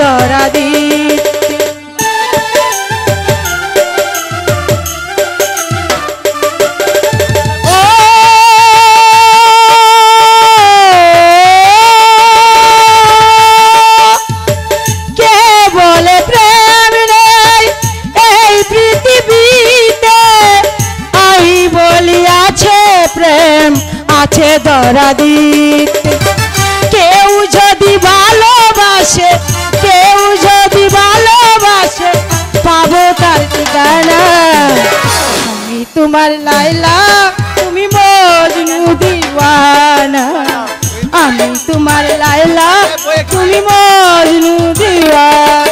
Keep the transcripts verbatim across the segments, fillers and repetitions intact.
ধরা দিতে। ও কে বলে প্রেম নেই এই পৃথিবীতে, আমি বলি আছে প্রেম আছে ধরা দিতে। কেউ যদি ভালোবাসে কেউ যদি ভালোবাসে পাবো তার ঠিকানা। আমি তোমার লাইলা তুমি মজনু দিওয়ানা, আমি তোমার লাইলা তুমি মজনু দিওয়ানা।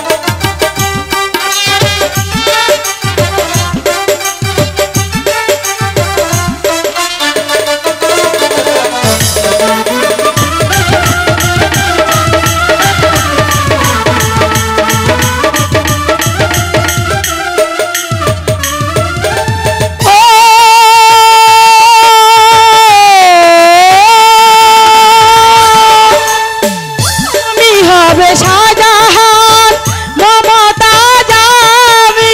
শাহজাহান মমতাজ আমি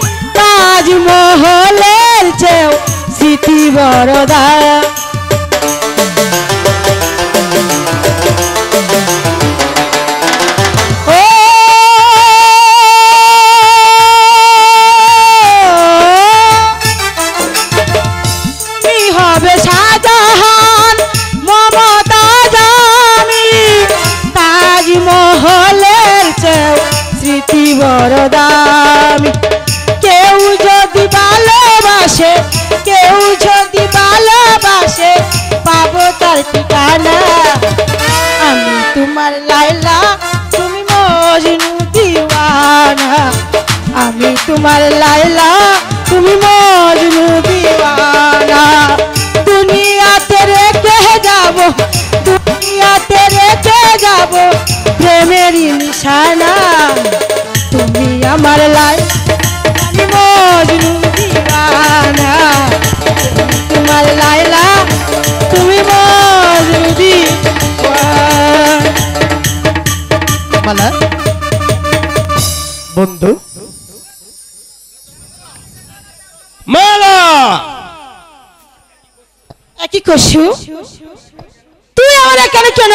তাজমহলের চেয়েও স্মৃতি বড়দা। ও তুমি হবে শাহজাহান মমতাজ আমি তাজমহলের চেয়েও স্মৃতি বড় দামি। কেউ যদি ভালোবাসে কেউ যদি ভালোবাসে পাবো তার ঠিকানা। আমি তোমার লাইলা তুমি মজনু দিওয়ানা, আমি তোমার লাইলা তুমি মজনু দিওয়ানা। দুনিয়াতে রেখে যাব দুনিয়াতে রেখে যাব প্রেমেরই নিশানা। তুমি আমার লাই আমি মজনু দিওয়ানা, তোমার লাইলা তুমি মজনু দিওয়ানা। বন্ধু মালা কি করছু তুই আমার এখানে কেন?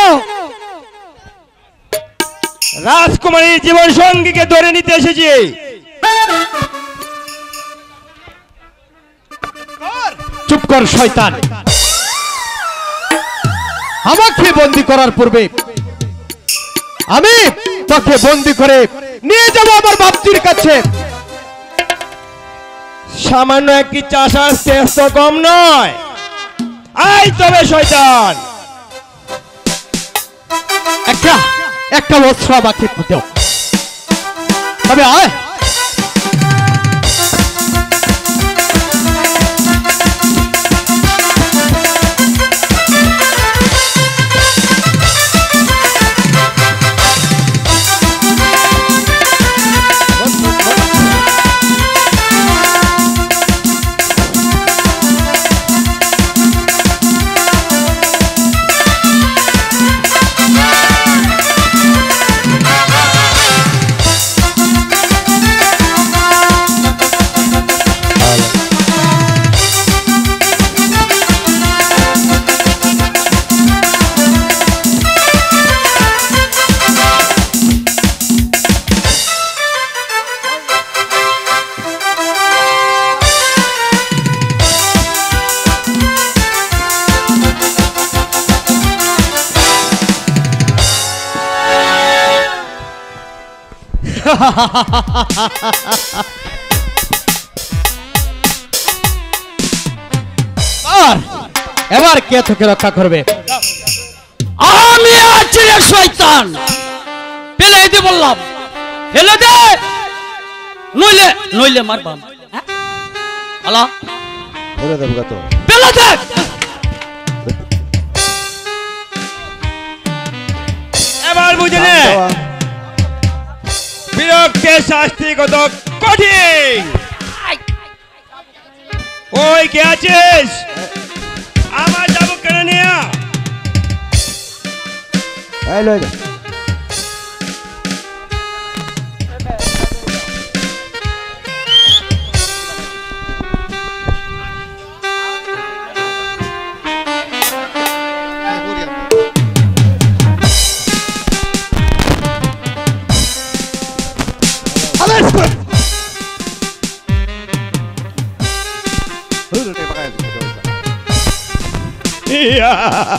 রাজকুমারীর জীবন সঙ্গীকে ধরে নিতে এসেছি। চুপ কর শয়তান। আমাকে বন্দী করার পূর্বে আমি তোকে বন্দী করে নিয়ে যাব আমার বাপজির কাছে। সামান্য একটি চাষার শ্রেষ্ঠ কম নয়। আই তবে শয়তান, একটা একটা অস্ত্র আমাকে দাও, তবে আয়। এবার কে তোকে রক্ষা করবে? আমি আছি রে শয়তান, ফেলে দে বললাম, ফেলে দে, নইলে নইলে মারবাম। আলা ফেলে দেব গা তো, ফেলে দে। এবার বুঝে নে বিরক্তের শাস্তি কত কঠিন। ওই কে আছিস? আমার যাবো কেন নিয়া? ইয়া।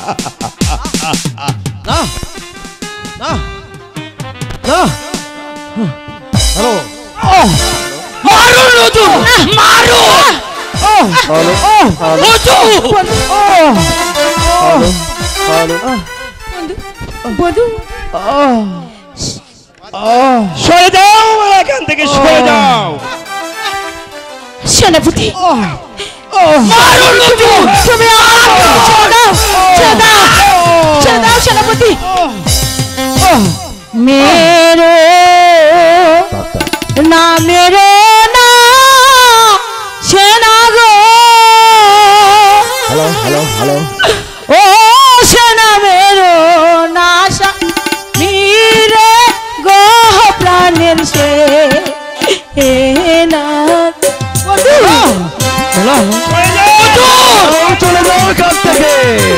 না না না হ্যালো মারুন হুজুর মারুন হ্যালো হুজুর হ্যালো বন্ধু সরে যাও আমার এখান থেকে সরে যাও। সেনাপতি মারুন হুজুর তুমি আমাকে ছেড়ে দাও ছেড়ে দাও ছেড়ে দাও সেনাপতি মেরো না মেরো না সেনা গো হ্যালো হ্যালো হ্যালো ও সেনা মেরো না মীরে গো প্রাণের সে হে না সরে যাও। চলে যাও এখান থেকে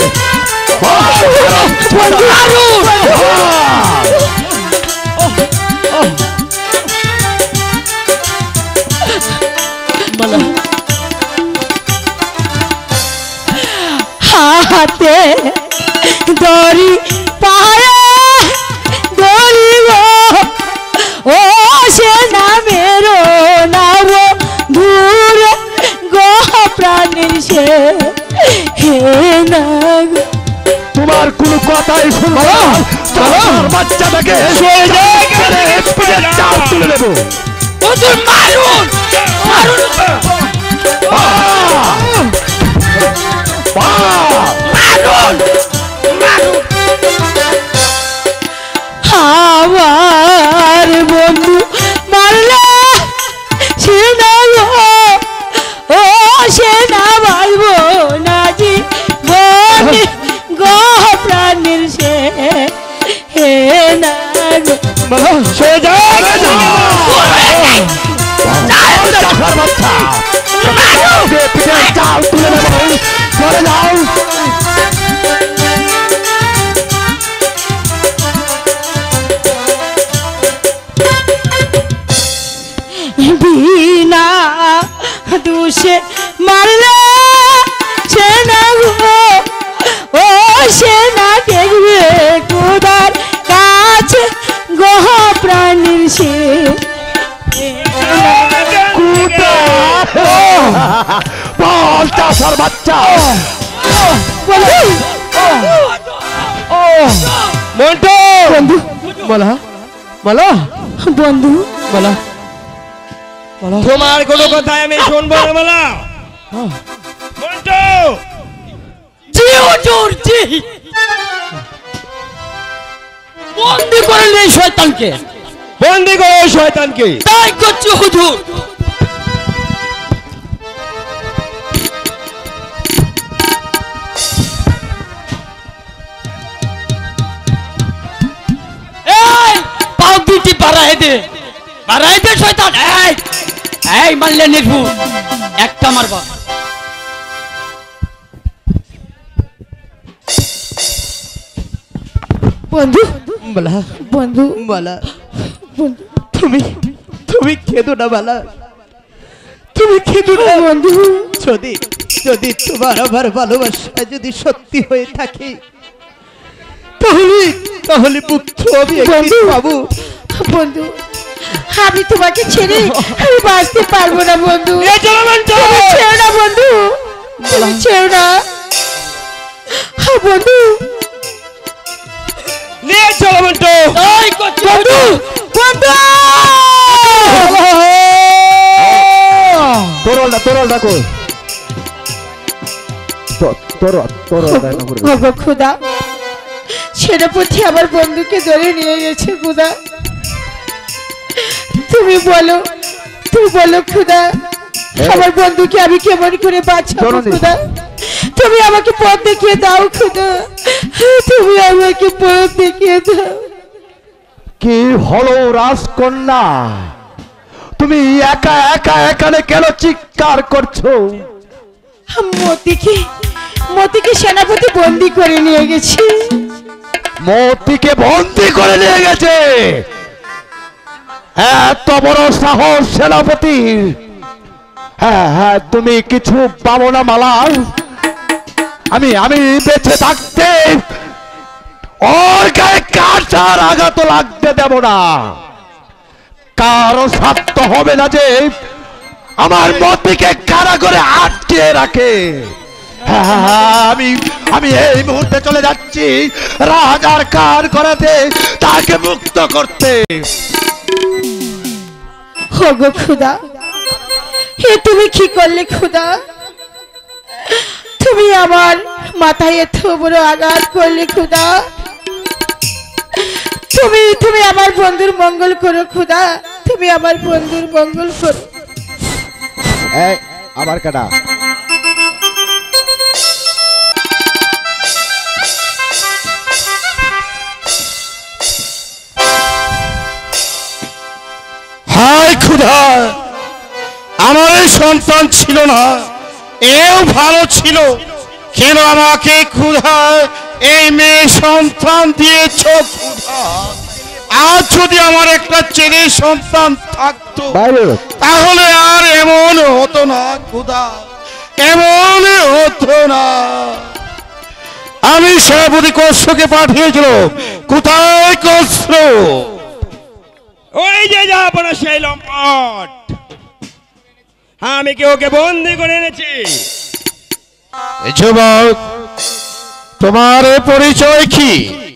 হাতে দড়ি পায়ে দড়ি গো ও সেনা মেরো না দূরে গো প্রাণীর সে হে না গো। তোমার কোনো কথাই শুনবো না। চলো বাচ্চাটাকে সরে যাও। চাল তুলে নেবো হুজুর মারুন মারুন মারুন মারুন আমার বন্ধু মারলে সেনা গো ও সেনা মারবো না জি বনে গো প্রাণীর সে হে না গো। সরে যাও। চাল তুলে নেবো চলে যাও বিনা দুষে মারলে সেনা গো ও সেনা দেখবে কুদার কাছে গহ প্রাণীর সে বল চাষার বাচ্চা মন্টু বন্ধু বলা বলা বন্ধু বলা তোমার কোনো কথাই আমি শুনবো না বলা। মন্টু জি হুজুর জি বন্দি করলেন এই শয়তানকে বন্দি করো ওই শয়তানকে। তাই করছি হুজুর এই পাও দুটি বাড়াই দে বাড়াই দে শয়তান এই এই মারলে নির্ভুল একটা মারবা বন্ধু বলা বন্ধু বলা বন্ধু তুমি তুমি খেদো না বালা তুমি খেদো না বন্ধু যদি যদি তোমার আমার ভালোবাসা যদি সত্যি হয়ে থাকে তাহলে তাহলে মুক্ত আমি একদিন পাবো বন্ধু আমি তোমাকে ছেড়ে আমি বাঁচতে পারবো না বন্ধু এ চলো মন্টু। তুমি ছেড়ো না বন্ধু তুমি ছেড়ো না হ্যাঁ, বন্ধু নিয়ে চলো মন্টু। তাই করছি বন্ধু বন্ধু তোরলটা তোরলটা কই তোর তোর বাবা খুদা সেনাপতি আমার বন্ধুকে ধরে নিয়ে গেছে খুদা তুমি বলো তুমি বলো খুদা আমার বন্ধুকে আমি কেমন করে বাঁচাবো খুদা তুমি আমাকে পথ দেখিয়ে দাও খুদা তুমি আমাকে পথ দেখিয়ে দাও কি হলো রাজকন্যা তুমি একা একা এখানে কেন চিৎকার করছো মতিকে মতিকে সেনাপতি বন্দি করে নিয়ে গেছে মতিকে বন্দি করে নিয়ে গেছে এত বড় সাহস সেনাপতি? হ্যাঁ হ্যাঁ, তুমি কিছু পাবো না মালা। আমি আমি বেঁচে থাকতে ওর গায়ে কাঁটার আঘাত লাগতে দেব না। কারো সাধ্য হবে না যে আমার মতিকে কারাগারে আটকে রাখে। হ্যাঁ হ্যাঁ হ্যাঁ, আমি আমি এই মুহূর্তে চলে যাচ্ছি রাজার কার করাতে, তাকে মুক্ত করতে। ওগো খুদা, এ তুমি কি করলে খুদা? তুমি আমার মাথায় এত বড় আঘাত করলে খুদা। তুমি তুমি আমার বন্ধুর মঙ্গল করো খুদা, তুমি আমার বন্ধুর মঙ্গল করো। এই আবার কাটা। হায় ক্ষুধা, আমার এই সন্তান ছিল না, এও ভালো ছিল, কেন আমাকে ক্ষুধা এই মেয়ে সন্তান দিয়েছ ক্ষুধা? আজ যদি আমার একটা ছেলে সন্তান থাকতো তাহলে আর এমন হতো না ক্ষুধা, এমন হতো না। আমি সেনাপতি কশ্যপকে পাঠিয়েছিল, কোথায় কশ্য? ওই যে যাবো না সেই লম্পট, আমি কি ওকে বন্দি করে এনেছি? যুবক, তোমার পরিচয় কি?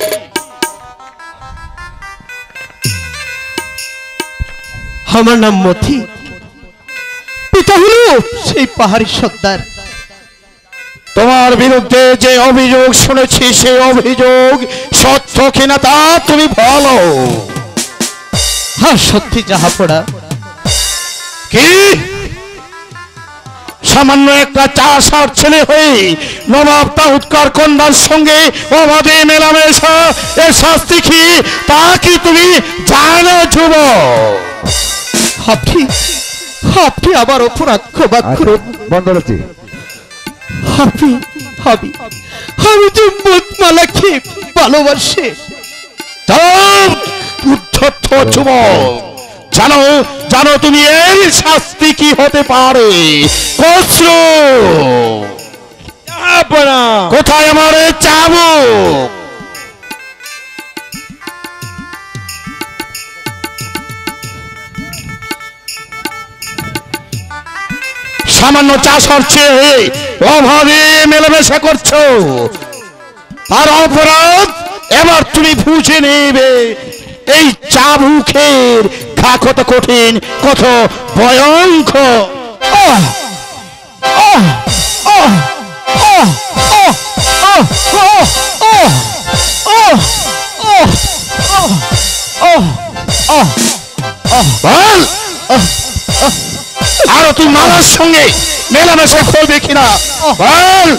আমার নাম মতি, পিতা হলো সেই পাহাড়ি সর্দার। তোমার বিরুদ্ধে যে অভিযোগ শুনেছি সেই অভিযোগ সত্য কিনা তা তুমি বলো। হ্যাঁ সত্যি যাহা পড়া। কি সামান্য একটা চাষার ছেলে হয়ে নবাব তাহুদকার কন্যার সঙ্গে অবাধে মেলামেশা, এর শাস্তি কি তা কি তুমি জানো যুবক? আপনি আপনি আবার অপরাধ ক্ষমা করুন। বন্ধ হচ্ছে। আপনি আমি আমি যে মতমালাকে ভালোবাসি। উদ্ধত যুবক, জানো জানো তুমি এর শাস্তি কি হতে পারে? কশ্র, কোথায় আমার চাবুক? সামান্য চাষার চেয়ে অভাবে মেলামেশা করছো, তার অপরাধ এবার তুমি বুঝে নেবে। এই চাবুকের ঘা কত কঠিন, কত ভয়ঙ্কর। আহ! আহ! আহ! আহ! আহ! আহ! আহ! আহ! আহ! আহ! আহ! বল! আরো তুই মালার সঙ্গে মেলামেশা করবে কিনা বল।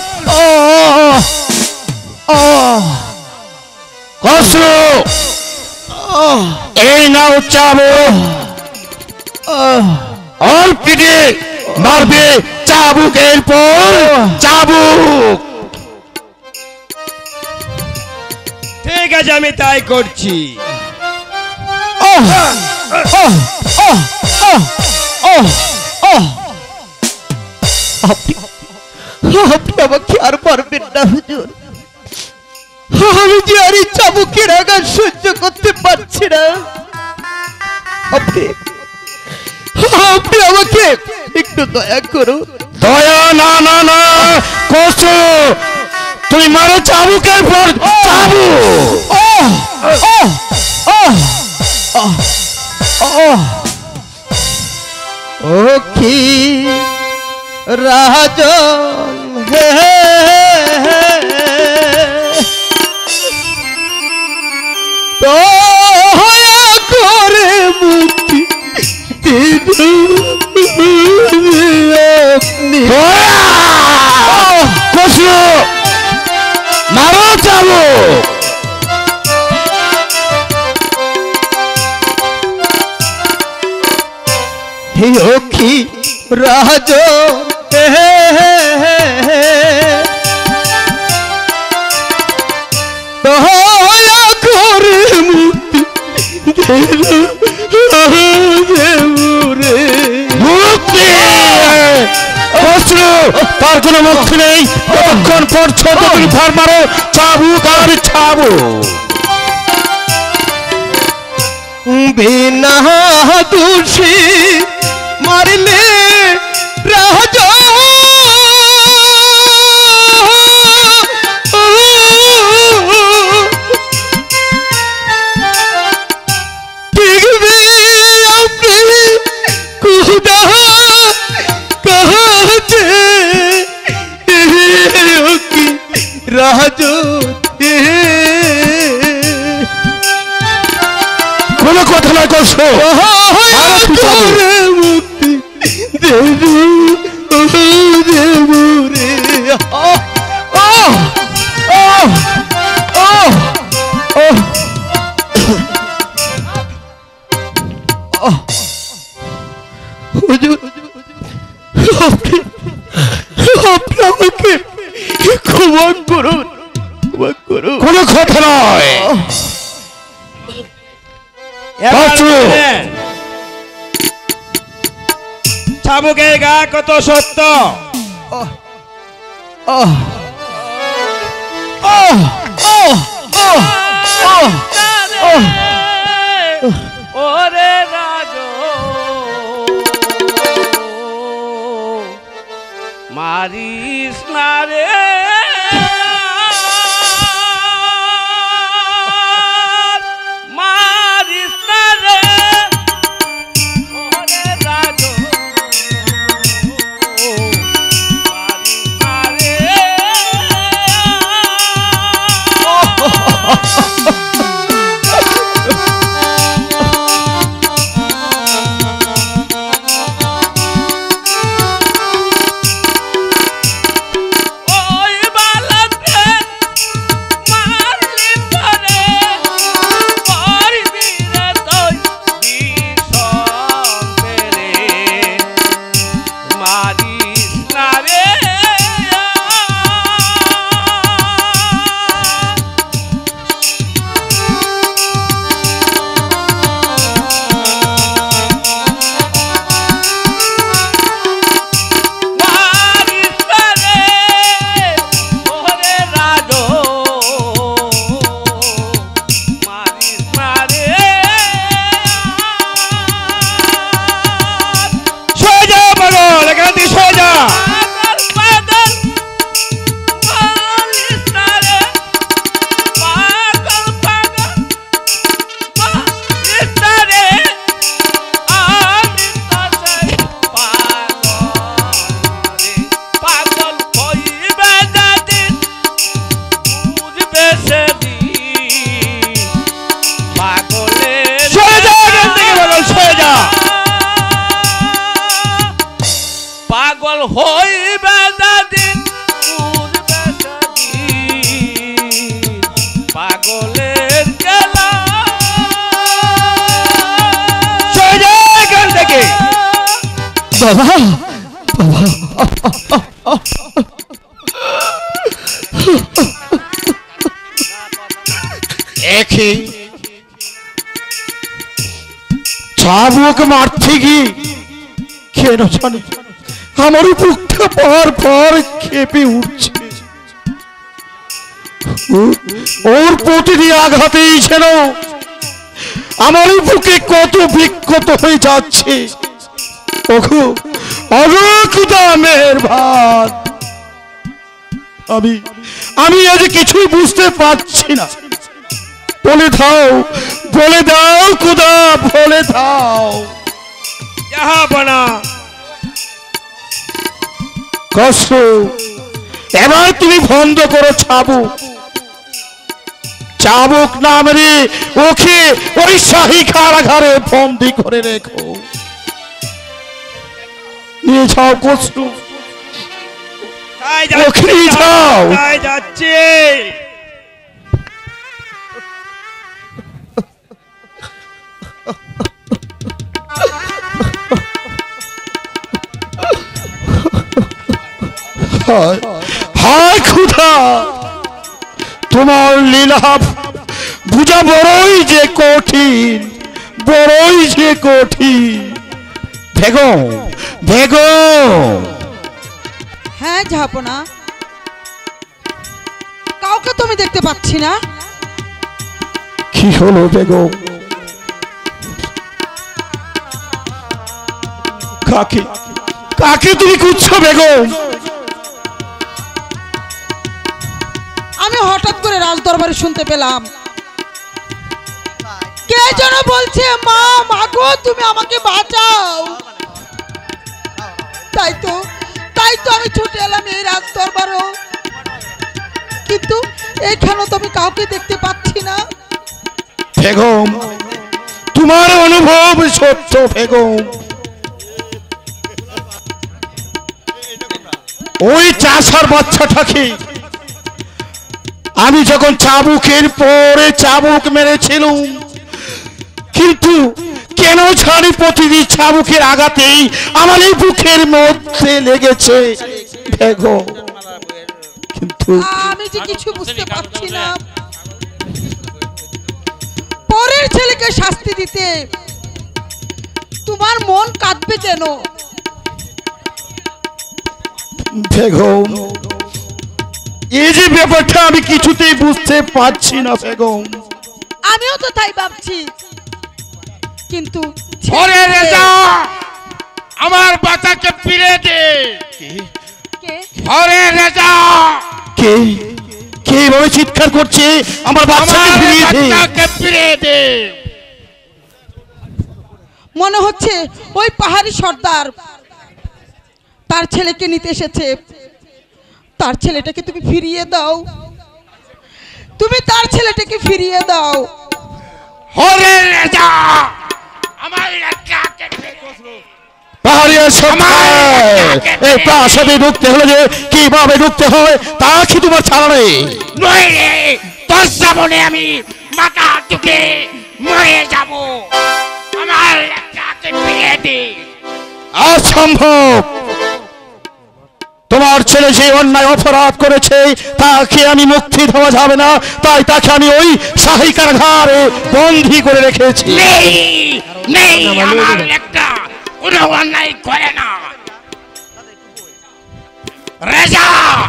কষ্ট এই নাও চাবুক, ওর পিঠে মারবে চাবুকের পর চাবুক। ঠিক আছে, আমি তাই করছি। আপনি আপনি আমাকে আর পারবেন না হুজুর। আমি যে আর এই চাবুকের আঘাত সহ্য করতে পারছি না। আপনি আপনি আমাকে একটু দয়া করুন। দয়া না না না কষ্ট, তুই মারো চাবুকের পর চাবুক। ও কি রাজন হে দয়া করে মুক্তি দিন আপনি। কষ্ট, মারো চাবুক। হে ও কি রাজন হে দয়া করে মুক্তি দিন কথার কোনো মুক্তি নেই যতক্ষণ পর্যন্ত তুমি ফার মারো চাবুক আর চাবুক। বিনা দোষী মারলে রাজা দেখবে আপনি খুদা কাছে রাজা কোনো কথা নয় করছো মুক্তি দেবু দেবু রে আমাকে ক্ষমা করুন ক্ষমা করুন কোনো কথা নয়। চাবুকের গা কত সত্য ওরে রাজ মারিস না রে মারিস না রে ওরে রাজ মারিস না রে পাগল হইবে দাদিন পাগলের গেলা থেকে বাবা বাবা একই চাবুক মারতে গিয়ে কেন জানি আমার বুকটা পর পর কেঁপে উঠছে। ওর প্রতিটি আঘাতেই যেন আমার বুকে কত বিক্ষত হয়ে যাচ্ছে। ওগো ওগো খোদা মেহেরবান, আমি আমি আজ কিছুই বুঝতে পারছি না। বলে দাও বলে দাও খোদা বলে দাও। জাহাপনা কষ্ট এবার তুমি বন্ধ করো চাবুক। চাবুক না মেরে ওকে ওই শাহী কারাগারে বন্দি করে রেখো। নিয়ে যাও কষ্ট, তাই ওকে নিয়ে যাও। তাই যাচ্ছে হায় খোদা, তোমার লীলা বুঝা বড়ই যে কঠিন, বড়ই যে কঠিন। বেগম বেগম হ্যাঁ জাহাপনা, কাউকে তুমি দেখতে পাচ্ছি না। কি হলো বেগম? কাকে কাকে তুমি খুঁজছো বেগম? আমি হঠাৎ করে রাজ দরবারে শুনতে পেলাম কে যেন বলছে, মা মাগো তুমি আমাকে বাঁচাও। তাই তো তাই তো আমি ছুটে এলাম এই রাজ দরবারও, কিন্তু এখানেও তো আমি কাউকে দেখতে পাচ্ছি না। বেগম, তোমার অনুভব সত্য বেগম। ওই চাষার বাচ্চাটাকে আমি যখন চাবুকের পরে চাবুক মেরেছিলাম, কিন্তু কেন ছাড়ি প্রতিদিন চাবুকের আঘাতেই আমার এই বুকের মধ্যে লেগেছে বেগম। কিন্তু আমি যে কিছু বুঝতে পারছি না। পরের ছেলেকে শাস্তি দিতে তোমার মন কাঁদবে কেন? বেগম, এই যে ব্যাপারটা আমি কিছুতেই বুঝতে পারছি না বেগম। আমিও তো তাই ভাবছি, কিন্তু ওরে রেজা, আমার বাচ্চাকে ফিরে দে। কে ওরে রেজা, কে কে এইভাবে চিৎকার করছে, আমার বাচ্চাকে আমার ফিরিয়ে দে। বাচ্চাকে ফিরে দে। মনে হচ্ছে ওই পাহাড়ি সর্দার তার ছেলেকে নিতে এসেছে। তার ছেলেটাকে তুমি ফিরিয়ে দাও, তুমি তার ছেলেটাকে ফিরিয়ে দাও। ওরে রেজা, আমার বাচ্চাকে ফিরে দে। পাহাড়িয়া সরকার, এই প্রাসাদে ঢুকতে হলে যে কিভাবে ঢুকতে হয় তা কি তোমার ছাড়া নেই? নয় রে, তোর সামনে আমি মাথা টুকে মরে যাব। আমার বাচ্চাকে ফিরে দে। অসম্ভব। তোমার ছেলে যে অন্যায় অপরাধ করেছে তাকে আমি মুক্তি দেওয়া যাবে না, তাই তাকে আমি ওই শাহী কারাগারে বন্দী করে রেখেছি। নেই নেই, আমার একটা কোনো অন্যায় করে না। রেজা,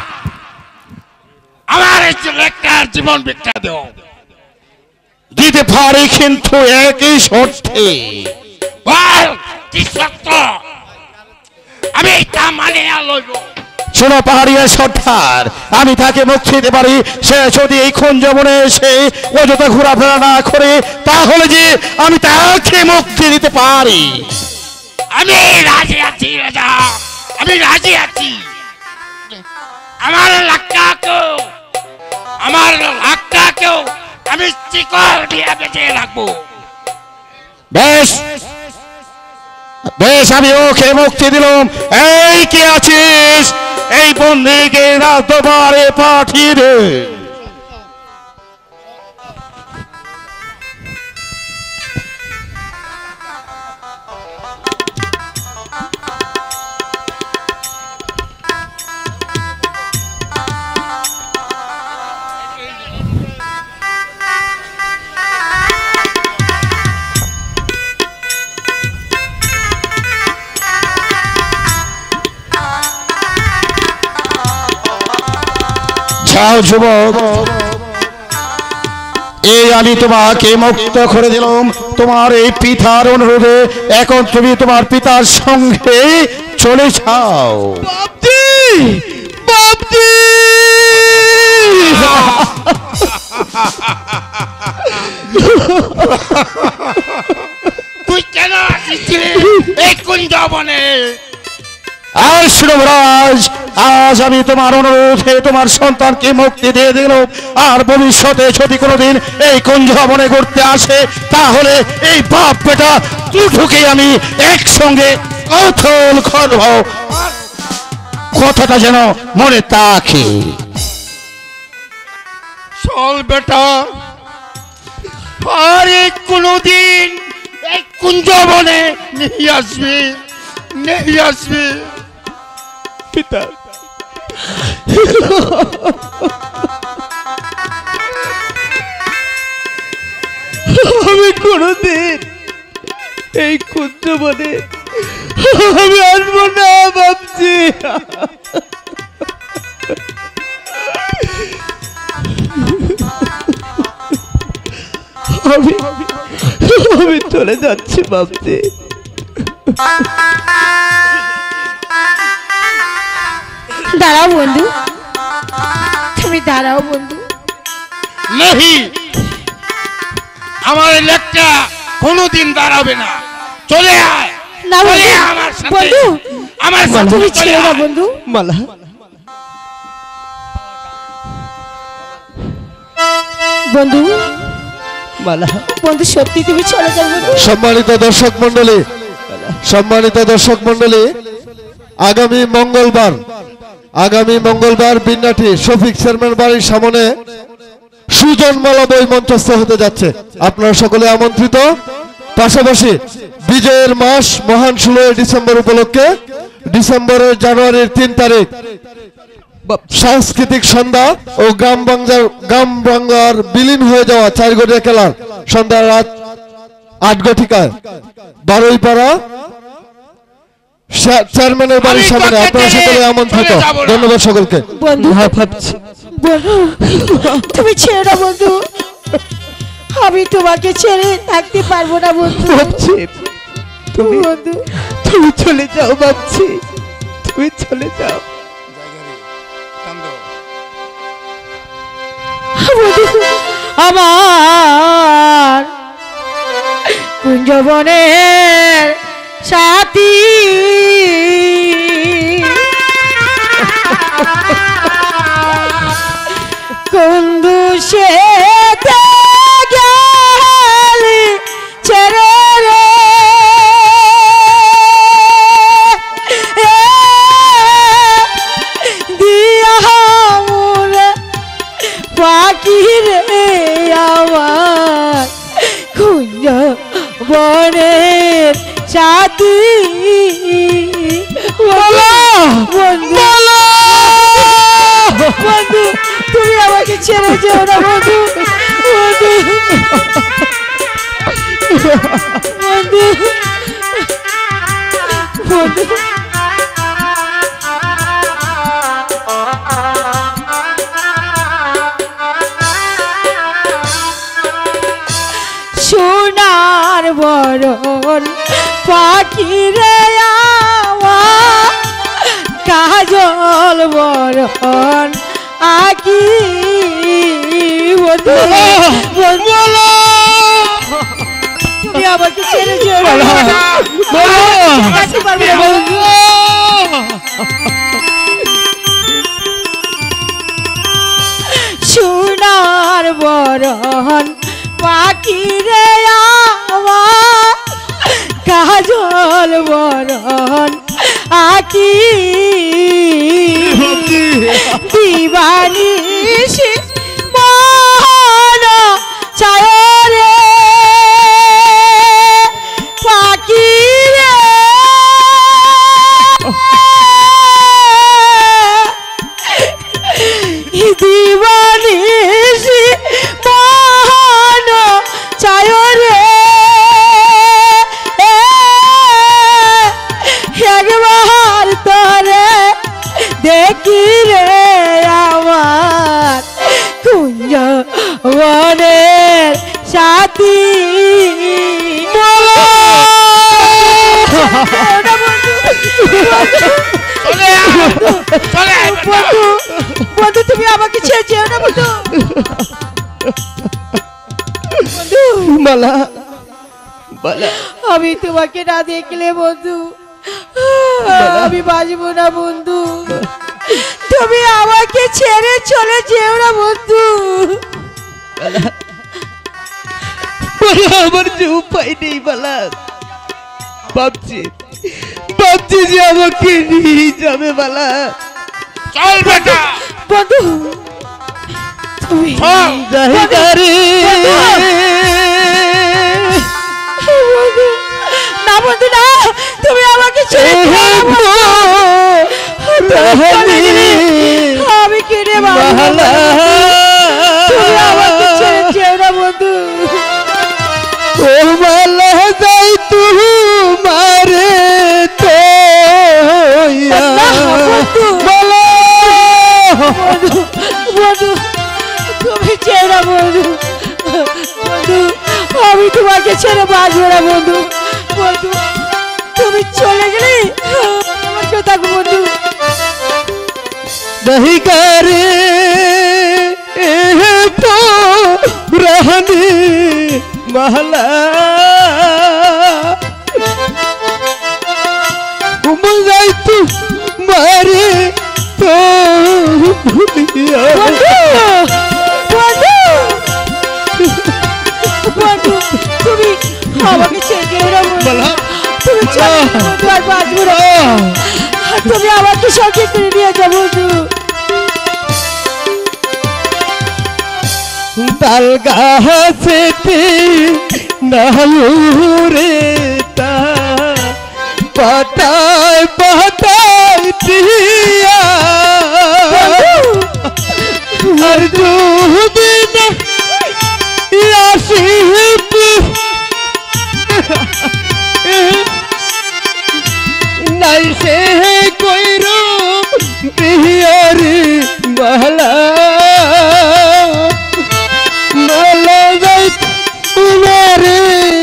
আমার ছেলেটার জীবন ভিক্ষা দেও। দিতে পারি, কিন্তু একই শর্তে। বল কি সত্য, আমি তা মানে লইব। শোনো পাহাড়িয়া সর্দার, আমি তাকে মুক্তি দিতে পারি সে যদি এই কুঞ্জবনে এসে অযথা ঘোরাফেরা না করে, তাহলে যে আমি তাকে মুক্তি দিতে পারি। আমি রাজি আছি রাজা, আমি রাজি আছি। আমার লাক্কাকেও আমার লাক্কাকেও আমি চিকর দিয়ে বেঁচে রাখবো। বেশ বেশ, আমি ওকে মুক্তি দিলাম। এই কে আছিস, এই বন্দীকে রাজদরবারে পাঠিয়ে দে। যাও যুবক, এই আমি তোমাকে মুক্ত করে দিলাম তোমার এই পিতার অনুরোধে। এখন তুমি তোমার পিতার সঙ্গে চলে যাও। বাপজি, বাপজি, তুই কেন আসিস এই কুঞ্জবনে? আর শুনো মহারাজ, আজ আমি তোমার অনুরোধে তোমার সন্তানকে মুক্তি দিয়ে দিলাম। আর ভবিষ্যতে যদি কোনোদিন এই কুঞ্জবনে ঘুরতে আসে, তাহলে এই বাপ বেটা দুটোকে আমি একসঙ্গে কতল করব। কথাটা যেন মনে থাকে। চল বেটা, আরে কোনদিন এই কুঞ্জবনে নিয়ে আসবি, নিয়ে আসবি। পিতা, আমি কোনদিন এই কুঞ্জবনে আমি আসবো না ভাবছি। আমি আমি চলে যাচ্ছি বাবজি। দাঁড়াও বন্ধু, তুমি দাঁড়াও বন্ধু। নেহি, আমার এই লেকটা কোনোদিন দাঁড়াবে না। চলে আয়, না চলে বন্ধু, আয় আমার সাথে, বন্ধু আমার সাথে তুমি চলে ছেড়ে দাও আয়। বন্ধু। মালা বন্ধু মালা বন্ধু সত্যি তুমি চলে যাও বন্ধু। সম্মানিত দর্শক মন্ডলী, সম্মানিত দর্শক মন্ডলী, আগামী মঙ্গলবার আগামী মঙ্গলবার বিন্নাটি শফিক চেয়ারম্যান বাড়ির সামনে সুজন মালা বই মঞ্চস্থ হতে যাচ্ছে। আপনারা সকলে আমন্ত্রিত। পাশাপাশি বিজয়ের মাস মহান ষোলোই ডিসেম্বর উপলক্ষে ডিসেম্বরের জানুয়ারির তিন তারিখ সাংস্কৃতিক সন্ধ্যা ও গ্রাম বাংলার গ্রাম বাংলার বিলীন হয়ে যাওয়া চারগড়িয়া খেলার সন্ধ্যা রাত আট ঘটিকায় বারোইপাড়া চেয়ারম্যানের বাড়ির সামনে আপনারা সকলে আমন্ত্রিত। ধন্যবাদ সকলকে। বন্ধু হ্যাঁ ভাবছি বন্ধু তুমি ছেড়ে দাও বন্ধু, আমি তোমাকে ছেড়ে থাকতে পারবো না বন্ধু। ভাবছি তুমি বন্ধু তুমি চলে যাও ভাবছি, তুমি চলে যাও। বন্ধু আমার কুঞ্জবনের সাথী কুন্দু সে গেলি ছেড়ে রে দিয়া মুরে পাখি রে আমার কুঞ্জ বনের সাথী। বন্ধু বন্ধু তুমি আমাকে ছেড়ে যেও না বন্ধু। বন্ধু বন্ধু বন্ধু সোনার বরণ পাখি রে আমার কাজল বরণ আকি বন্ধু বন্ধু তুমি আমাকে ছেড়ে যেও না বন্ধু। সোনার বরণ পাখি রে আমার কাজল বরণ আকি দিবানিশি মন চায় রে পাখি রে দিবানিশি মন চায় রে একবার তোরে দেখি রে আমার কুঞ্জ বনের সাথী। বন্ধু বন্ধু তুমি আমাকে ছেড়ে যেও না বন্ধু। বন্ধু মালা মালা আমি তোমাকে না দেখলে বন্ধু আমি বাঁচবো না বন্ধু। তুমি আমাকে ছেড়ে চলে যেও না বন্ধু। আমার যে উপায় নেই বালা, ভাবছি ভাবছি যে আমাকে নিয়ে যাবে বালা। চল বেটা, বন্ধু তুমি চল। জাহিদারি বন্ধু, না বন্ধু না, তুমি আমাকে ছেড়ে যেও না বন্ধু। আমি কিনে মালা তুমি আমাকে ছেড়ে যেও না বন্ধু। ও মালা যাই তুহু মারে তো বন্ধু বন্ধু তুমি ছেড়ে বন্ধু। বন্ধু না বন্ধু বন্ধু তুমি চলে গেলে আমার কেউ থাকবো বন্ধু नहीं करे तो रहने महला उमर जाए तू मारे तो বন্ধু বন্ধু বন্ধু তুমি আমাকে ছেড়ে যেও না বন্ধু তুমি চলে গেলে বন্ধু আর বাঁচবো না তুমি আমাকে সঙ্গে করে নিয়ে যাও বন্ধু ताल गाছে নায়ুরে তা পাতায় পাতায় দিয়া আর দুদিন আসিত নাই সে কইরো বিহারি মহলা মালা যাই উমারে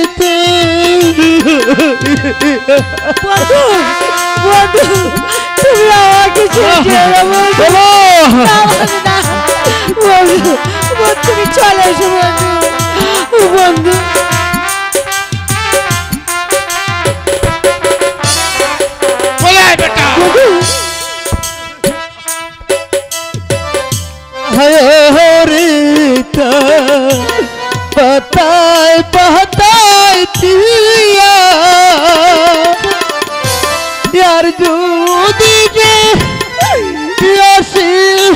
বন্ধু বন্ধু তুমি আমাকে ছেড়ে যেও না বন্ধু না, বন্ধু, না। বন্ধু বন্ধু, তুমি চলে এসো বন্ধু বন্ধু চলে আয় বেটা বন্ধু হরিতা পাতায় পাতায় দিয়া यार যদি যে আসি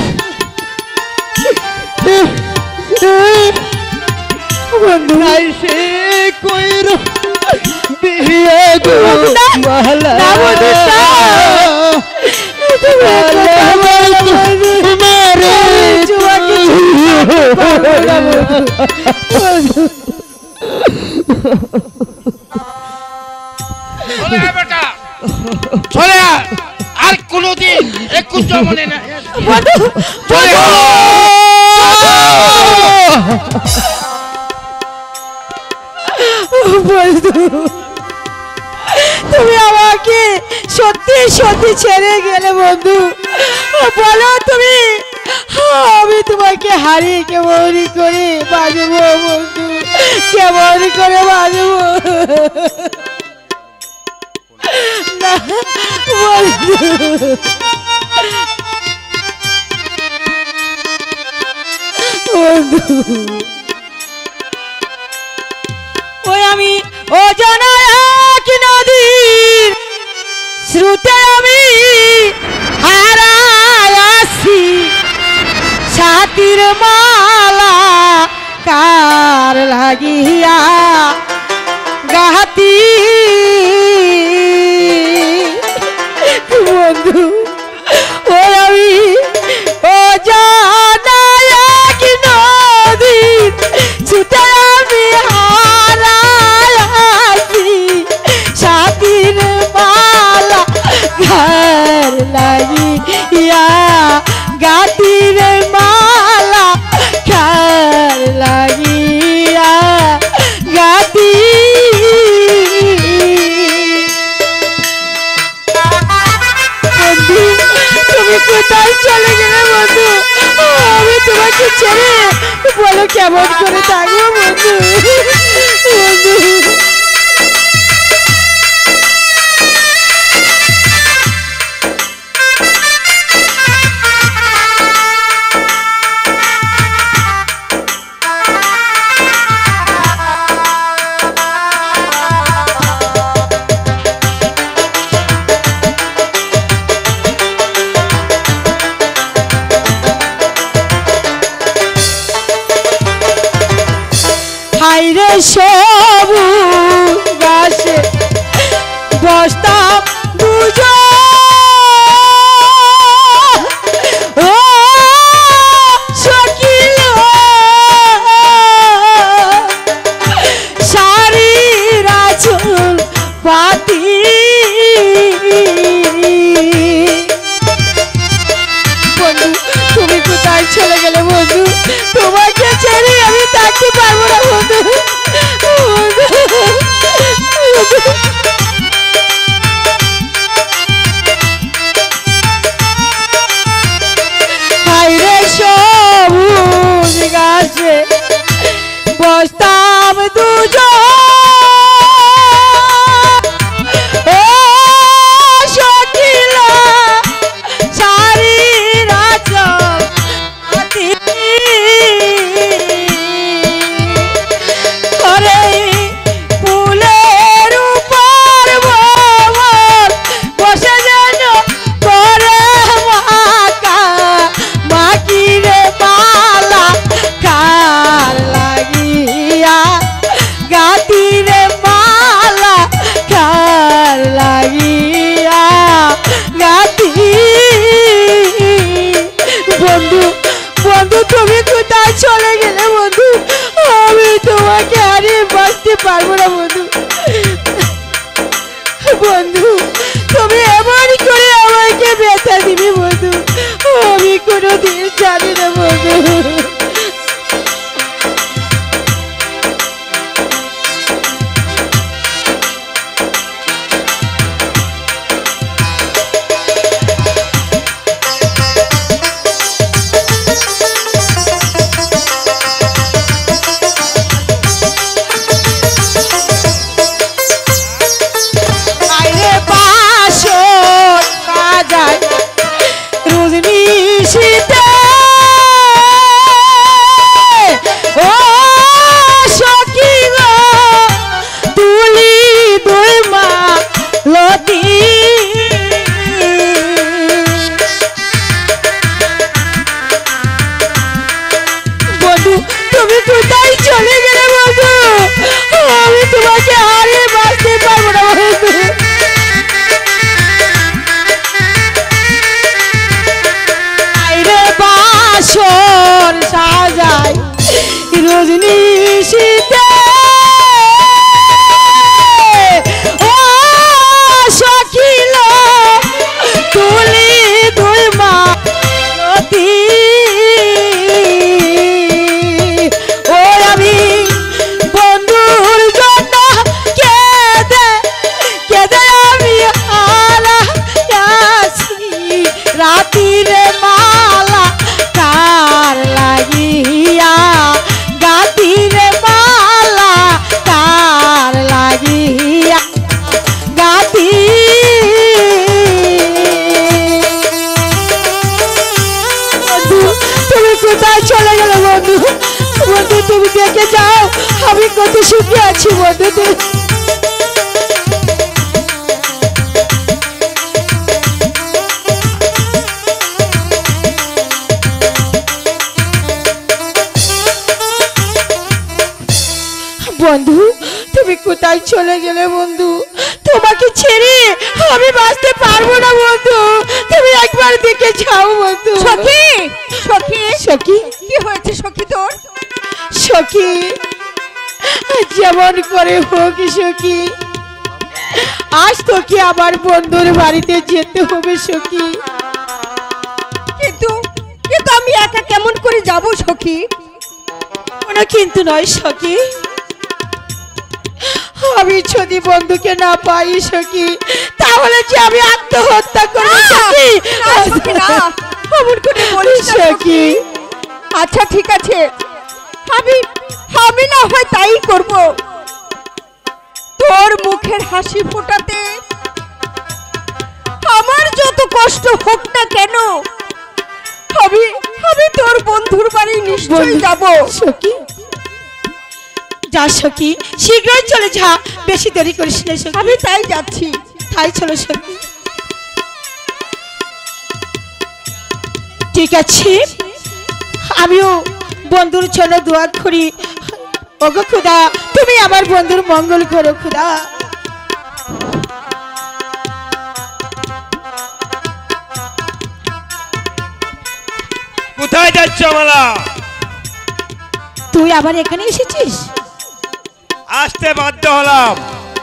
বন্ধু নাই সে কইরো বিয়ে গো মহলা না বন্ধু, না। তুমি একা থাকো না বন্ধু। মারে তোমাকে ছেড়ে পারবো না বন্ধু। চলে আয় বেটা চলে আয় আর কোনোদিন একটু মনে না বন্ধু চলে বন্ধু তুমি আমাকে সত্যি সত্যি ছেড়ে গেলে বন্ধু বলো তুমি আমি তোমাকে হারিয়ে কেমন করে বাজবো বন্ধু কেমন করে বাজবো না বন্ধু বন্ধু ওই আমি অজানা এক নদীর স্রোতে আমি হারায় আসি ছাতির মালা কার লাগিয়া গাহাতি বন্ধু ওই আমি অজানা এক নদীর স্রোতে আমি হারায় আসি ছাতির মালা ঘর লাগিয়া গাতির মালা ঘর লাগিয়া গাতি বন্ধু তুমি কোথায় চলে গেলে বন্ধু আমি তোমাকে ছেড়ে বলো কেমন করে থাকবো বন্ধু বন্ধু হাইরে সবু গাছে বসতাম বুঝো ও সকিল শাড়ির আঁচল পাতি বন্ধু তুমি কোথায় চলে গেলে বন্ধু তোমাকে ছেড়ে আমি থাকতে পারবো না বন্ধু দিবি বন্ধু আমি কোনোদিন জানি না বন্ধু। কত সুখী আছি বন্ধু। বন্ধু তুমি কোথায় চলে গেলে বন্ধু? তোমাকে ছেড়ে আমি বাঁচতে পারবো না বন্ধু, তুমি একবার দিকে যাও বন্ধু। সখী সখী সখী কি হয়েছে সখী তোর? সখী যেমন করে হোক সখী আজ তোকে আবার বন্ধুর বাড়িতে যেতে হবে সখী। কিন্তু কিন্তু আমি একা কেমন করে যাব সখী? কোনো কিন্তু নয় সখী, আমি যদি বন্ধুকে না পাই সখী তাহলে যে আমি আত্মহত্যা করব সখী। অমন করে বলিস না সখী। আচ্ছা ঠিক আছে, আমি আমি না হয় তাই করব। তোর মুখের হাসি ফোটাতে আমার যত কষ্ট হোক না কেন আমি আমি তোর বন্ধুর বাড়ি নিশ্চয়ই যাব সখী। যা সখী শীঘ্রই চলে যা, বেশি দেরি করিস না সখী। আমি তাই যাচ্ছি। তাই চলো সখী। ঠিক আছে, আমিও বন্ধুর জন্য দোয়া করি। ওগো খুদা তুমি আমার বন্ধুর মঙ্গল করো খুদা। কোথায় যাচ্ছ মালা? তুই আবার এখানে এসেছিস? আসতে বাধ্য হলাম,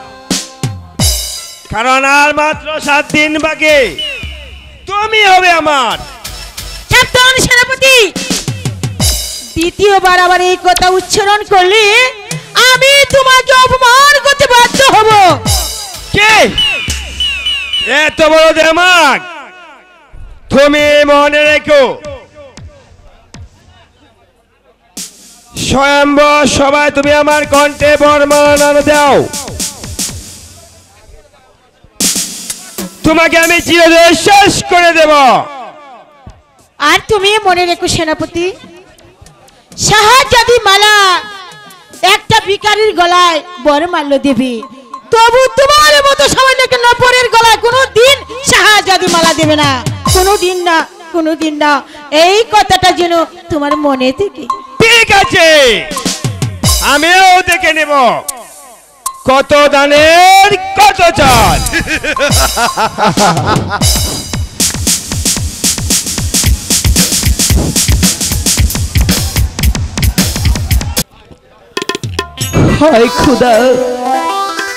কারণ আর মাত্র সাত দিন বাকি, তুমি হবে আমার। ক্যাপ্টেন সেনাপতি, দ্বিতীয়বার আবার এই কথা উচ্চারণ করলে আমি তোমাকে অপমান করতে বাধ্য হব। কে এত বড় দেমাগ? তুমি মনে রেখো, স্বয়ম্বর সবাই তুমি আমার কণ্ঠে বরমালা দাও, তোমাকে আমি চিরদিন শেষ করে দেব। আর তুমি মনে রেখো সেনাপতি, শাহজাদি মালা একটা ভিখারির গলায় বরমাল্য দেবে, তবু তোমার মতো সামান্য একটা নপরের গলায় কোনো দিন শাহজাদি মালা দেবে না, কোনো দিন না, কোনো দিন না। এই কথাটা যেন তোমার মনে থেকে। ঠিক আছে, আমিও দেখে নেব কত দানের কত চাল। হায় খুদা,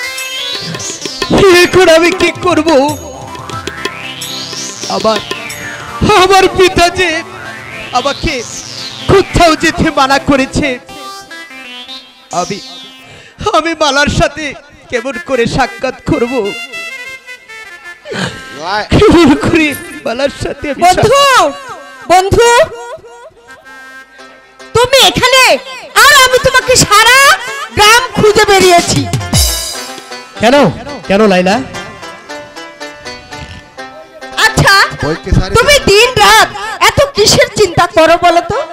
এখন আমি কি করব? আবার আমার পিতা যে আমাকে কোথাও যেতে মানা করেছে, আমি আমি মালার সাথে কেমন করে সাক্ষাৎ করব? কেমন করে মালার সাথে আমি বন্ধু বন্ধু তুমি এখানে, আর আমি তোমাকে সারা গ্রাম খুঁজে বেরিয়েছি। কেন কেন লাইলা? আচ্ছা তুমি দিন রাত এত কিসের চিন্তা করো বলো তো?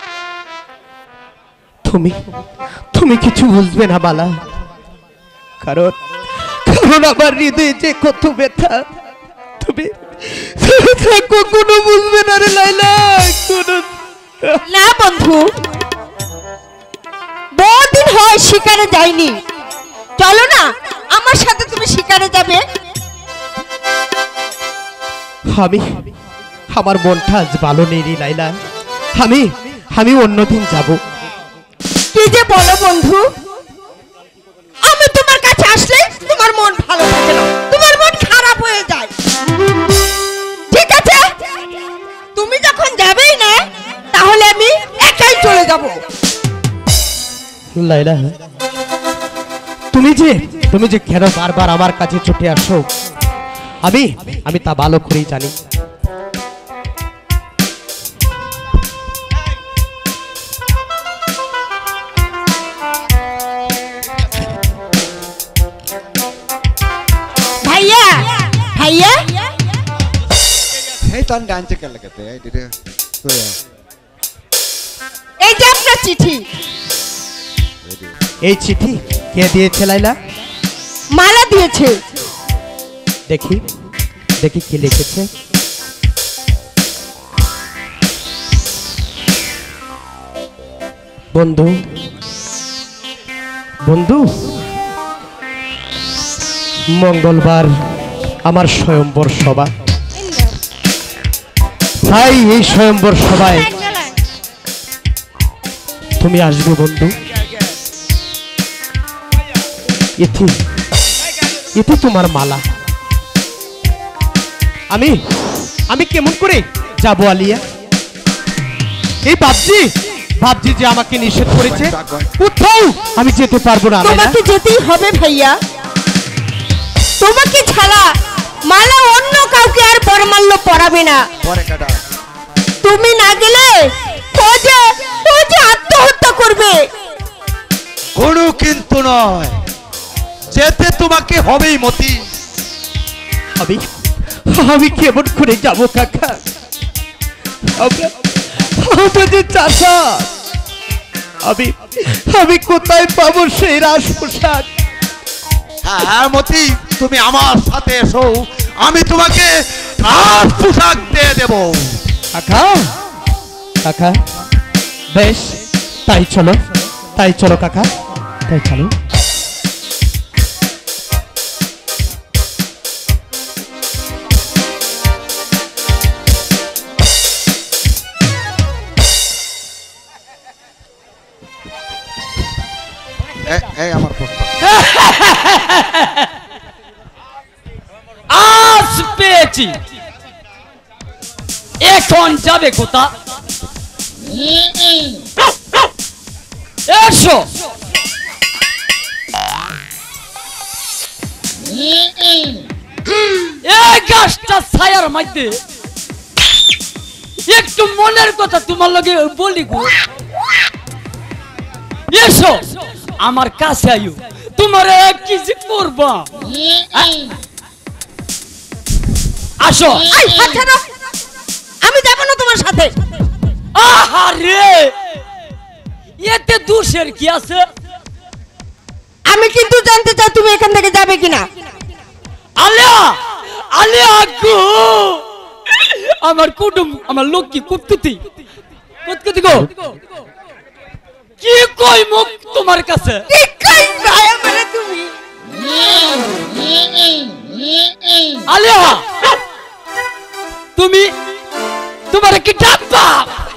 তুমি তুমি কিছু বুঝবে না বালা, কারণ কারণ আমার হৃদয়ে যে কত ব্যথা তুমি কখনো বুঝবে না রে লাইলা। কোনো না বন্ধু, বহুদিন হয় শিকারে যাইনি, চলো না আমার সাথে তুমি শিকারে যাবে। আমি আমার মনটা আজ ভালো নেই রে লাইলা, আমি আমি অন্যদিন যাব। কি যে বলো বন্ধু, আমি তোমার কাছে আসলে তোমার মন ভালো থাকে না, তোমার মন খারাপ হয়ে যায়। ঠিক আছে, তুমি যখন যাবেই না তাহলে আমি একাই চলে যাব। লাইলা, তুমি যে তুমি যে কেন বারবার আমার কাছে ছুটে আসো, আমি আমি তা ভালো করেই জানি। ভাইয়া ভাইয়া এই তান ডান্সে কেন লাগাতে এই দিদি এই যে আপনার চিঠি। এই চিঠি কে দিয়েছে লাইলা? মালা দিয়েছে। দেখি দেখি কি লিখেছে। বন্ধু বন্ধু মঙ্গলবার আমার স্বয়ম্বর সভা, তাই এই স্বয়ম্বর সভায় তুমি আসবে বন্ধু। এটি এটি তোমার মালা। আমি আমি কেমন করে যাব আলিয়া? এই বাবজি বাবজি যে আমাকে নিষেধ করেছে, কোথাও আমি যেতে পারবো না। তোমাকে যেতেই হবে ভাইয়া, তোমাকে ছাড়া মালা অন্য কাউকে আর বরমাল্য পরাবে না। তুমি না গেলে ও যে ও যে আত্মহত্যা করবে। কোনো কিন্তু নয়, যেতে তোমাকে হবেই মতি। আমি আমি কেমন করে যাব কাকা? আমরা আমাদের চাষা, আমি আমি কোথায় পাবো সেই রাস পোশাক? হ্যাঁ মতি, তুমি আমার সাথে এসো, আমি তোমাকে রাস পোশাক দিয়ে দেব। কাকা কাকা বেশ, তাই চলো তাই চলো কাকা, তাই চলো। এই আমার প্রস্তাব। আজ পেয়েছি, এখন যাবে কোথা? এসো। এই গাছটা ছায়ার মধ্যে একটু মনের কথা তোমার লগে বলি গো। এসো আমার কাছে আয়ু, তোমার কি যে করবা। আসো। আমি যাব না তোমার সাথে। আহারে, এতে দোষের কি আছে? আমি কিন্তু জানতে চাই তুমি এখান থেকে যাবে কিনা। আলিয়া আলিয়া গো, আমার কুটুম, আমার লোক কি কুটকুতি কুটকুতি গো, কি কই মুখ তোমার কাছে? কি কই ভাইয়া বলে তুমি? আলিয়া তুমি তোমার কি ডাব্বা?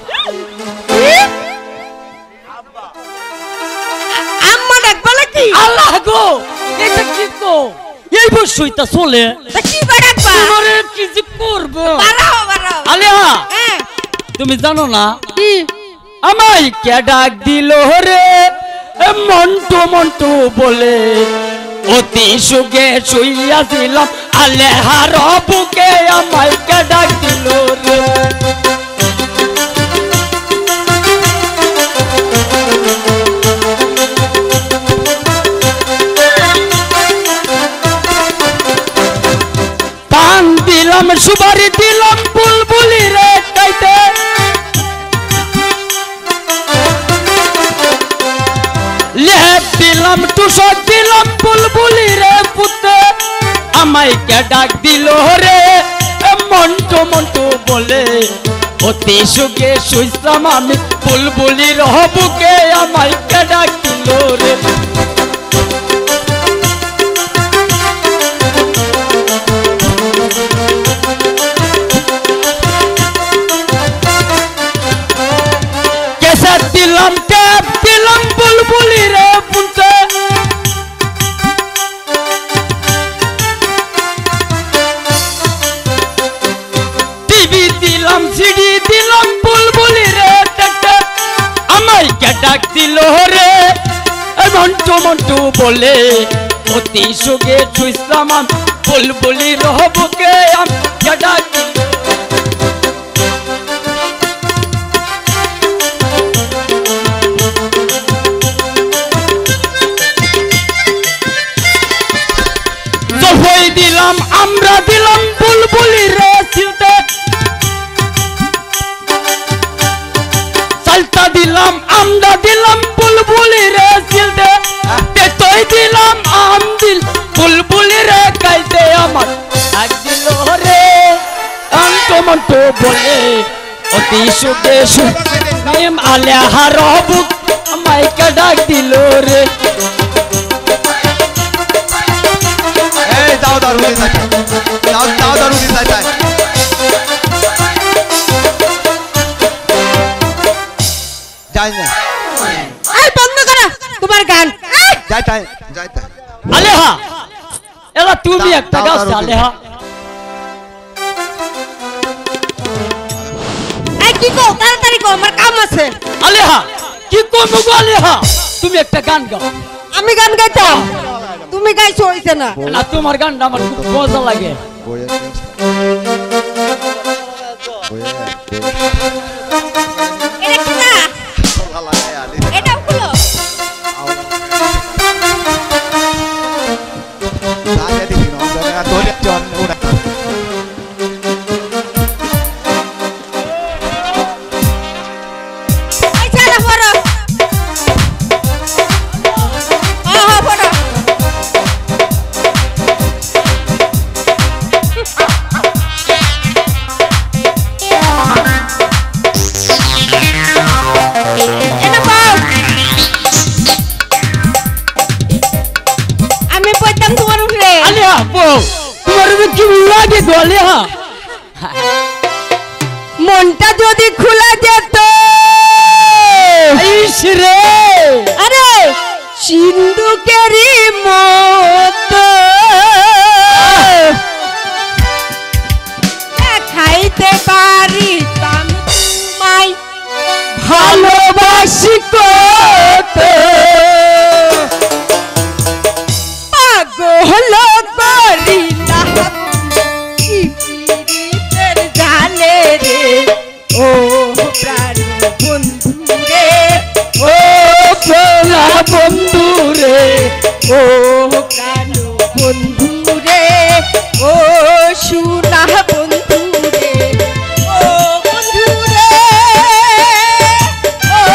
আম্মা ডাকবা নাকি? আল্লাহ গো, এটা কি গো? এই বসইতা চলে তা কি বা ডাকবা? তোমারে কি যে করব? পারাও পারাও। দাঁড়াও আলেহা হ্যাঁ তুমি জানো না কি আমায় কে ডাক দিল রে এ মন্টু মন্টু বলে অতি সুখে শুইয়াছিলাম আলেহার বুকে আমায় কে ডাক দিল রে পান দিলাম সুপারি দিলাম বুলবুলি রে কাইতে লেপ দিলাম টুসক দিলাম বুলবুলি রে পুতে আমায় কে ডাক দিল রে এ মন্টু মন্টু বলে অতি সুখে শুইলাম আমি বুলবুলির বুকে আমায় কে ডাক দিল রে কেসার দিলাম ট্যাপ দিলাম বুলবুলি রে পুতে টিভি দিলাম সিডি দিলাম বুলবুলি রে দেখতে আমায় কে ডাক দিল রে এ মন্টু মন্টু বলে অতি সুখে শুইলাম আমি বুলবুলির বুকে আমায় কে ডাক দিল জলপাই দিলাম আমরা দিলাম বুলবুলি রে সিলতে সালতা দিলাম আমরা দিলাম বুলবুলি রে সিলতে তেতই দিলাম আম দিল বুলবুলি রে গাইতে আমার এক দিল রে আন্টো মন্টো বলে অতি সুখে শুইলাম আলেহার বুক আমায় কে ডাক দিল রে এই দাও দাও রুটি চাই দাও দাও দাও রুটি চাই চাই যাই না এই বন্ধ করো তোমার গান এই, যাই তাই যাই তাই আলেহা এলা তুমি দাও, একটা দাও, গাছ দাও, রুটি। আলেহা এই কি কও তাড়াতাড়ি কও আমার কাম আছে আলেহা কি করবো গো আলেহা তুমি একটা গান গাও আমি গান গাইতাম তুমি গাইছো হইছে না না তোমার গানটা আমার খুব মজা লাগে এটা কি না এটাও খুলো এই ছাড়া পড়ো হ্যাঁ হ্যাঁ পড়ো এটা পাও আমি পড়তাম তোমার উপরে আলেহা বউ তোমার উপরে কি লাগে গো আলেহা মনটা যদি খোলা যেত ইস রে আরে সিন্ধুকেরই মতো দেখাইতে পারিতাম তোমায় ভালোবাসি কত পাগল করিলাম কি পীড়িতের জালে রে ও প্রাণ বন্ধু রে ও সোনা বন্ধু রে ও প্রাণ বন্ধু রে ও সুনা বন্ধু রে ও বন্ধু রে ও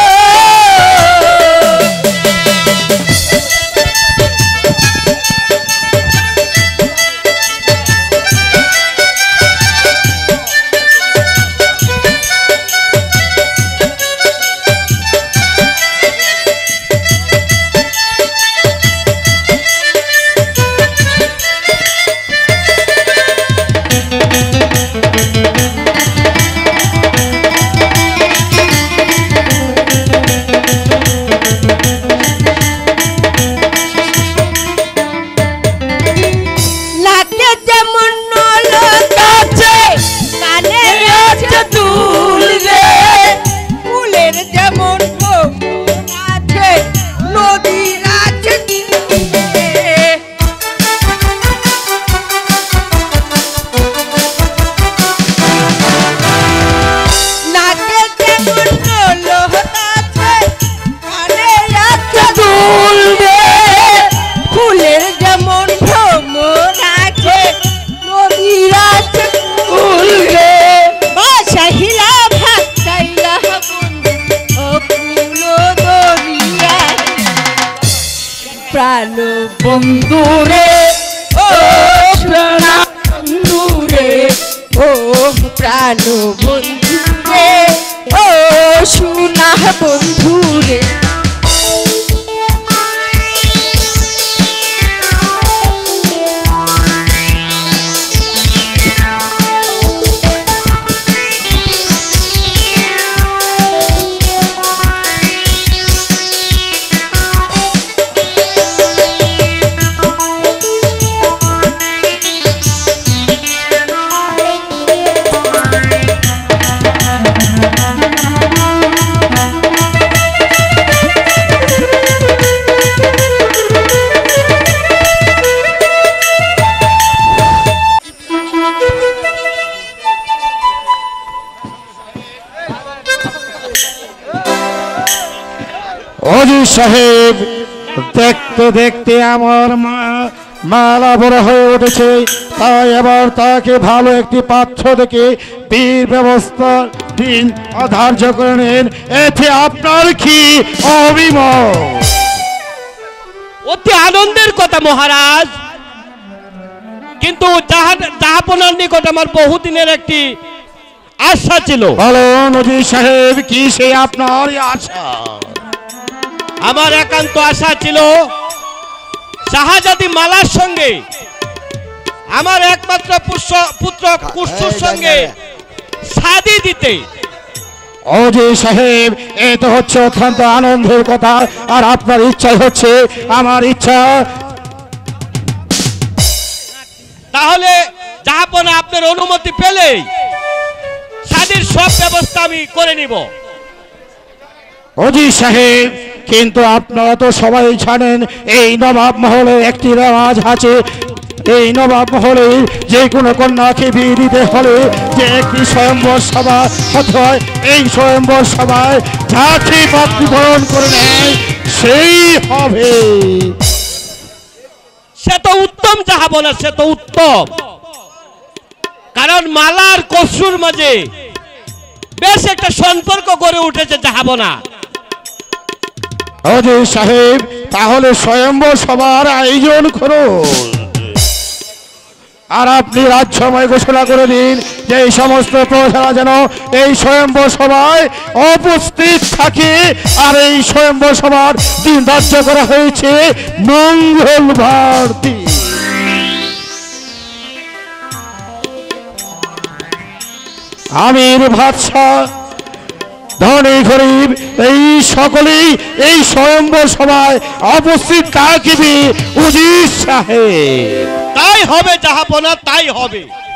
জানো বন্ধু রে, ও সোনা বন্ধু রে। অজি সাহেব, দেখতে দেখতে আমার মা মালা বড় হয়ে উঠেছে, তাই এবার তাকে ভালো একটি পাত্র দেখে বীর ব্যবস্থা দিন ধার্য করে নেন। এতে আপনার কি অভিমত? অতি আনন্দের কথা মহারাজ, কিন্তু জাহাপনার নিকট আমার বহুদিনের একটি আশা ছিল। বলুন অজি সাহেব, কি সে আপনার আশা? আমার একান্ত আশা ছিল শাহজাদি মালার সঙ্গে আমার একমাত্র পুত্র কুসুর সঙ্গে শাদী দিতে। অজি সাহেব, এ তো হচ্ছে অত্যন্ত আনন্দের কথা, আর আপনার ইচ্ছাই হচ্ছে আমার ইচ্ছা। তাহলে জাহাপনা আপনার অনুমতি পেলেই শাদীর সব ব্যবস্থা আমি করে নিব। অজি সাহেব, কিন্তু আপনারা তো সবাই জানেন এই নবাব মহলে একটি রেওয়াজ আছে। এই নবাব মহলে যে কোনো কন্যাকে বিয়ে দিতে হলে যে একটি স্বয়ম্বর সভা হতে হয়। এই স্বয়ম্বর সভায় যাকে পাত্রীকরণ করে নেয় সেই হবে। সে তো উত্তম জাহাপনা, সে তো উত্তম, কারণ মালার কসুর মাঝে বেশ একটা সম্পর্ক গড়ে উঠেছে জাহাপনা। অজি সাহেব, তাহলে স্বয়ম্বর সভার আয়োজন করুন, আর আপনি রাজসময় ঘোষণা করে দিন যে এই সমস্ত প্রজারা যেন এই স্বয়ম্বর সভায় উপস্থিত থাকে। আর এই স্বয়ম্বর সভার দিন ধার্য করা হয়েছে মঙ্গলবার দিন। আমির বাদশাহ, ধনী গরিব এই সকলেই এই স্বয়ম্বর সভায় উপস্থিত থাকিবে। উজির সাহেব, তাই হবে জাহাপনা, তাই হবে।